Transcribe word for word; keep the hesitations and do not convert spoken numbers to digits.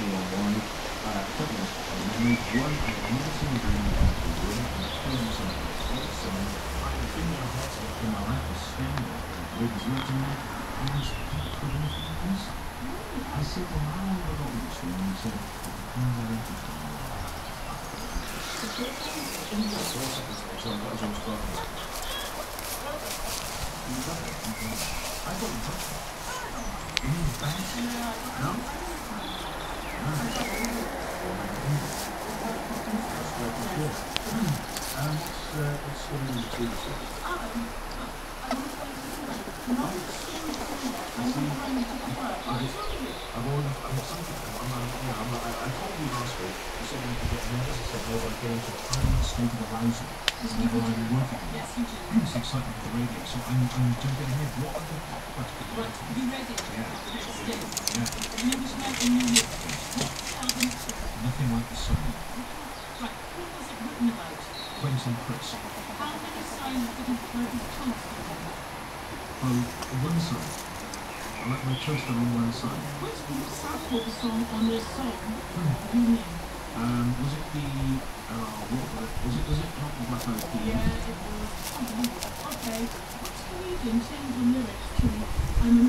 or Y. Uh, probably I made one. I've never seen a dream like that before. And it's crazy something. All of a sudden, I had a thing in my head in my lap was standing with his words in there. And I said, "Can you put it in this?" I said, "Well, how long have I got this for?" And he said, "How's that interesting?" So that was all starting. You got it. I thought you got it. You mean back? No? No. Um, what's, uh, what's going on in the food? I've already, I'm something, I'm, I'm, you know, I'm, I, I told you last week, you said you could get nervous, I said, well, I'm going to a tiny state of arousal whenever I'm working on it. It's excitement for the radio, so I'm, I'm jumping ahead. What are the questions? Right, are you ready? Yeah. Yeah. Nothing like the sun. Right, who was it written about? Quentin Chris. How many signs did he throw his toast on? Oh, one side. I like my toast on one side. Which group sampled the song on their song? Hmm. You name. Um, was it the, uh, what was it, was it, was it not the Black Eyed Peas? Yeah, it was. Oh, okay. Which comedian changed the lyrics to I'm a